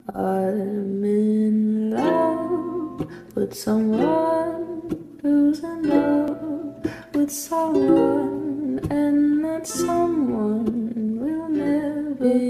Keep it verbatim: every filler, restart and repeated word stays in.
I'm in love with someone who's in love with someone, and that someone will never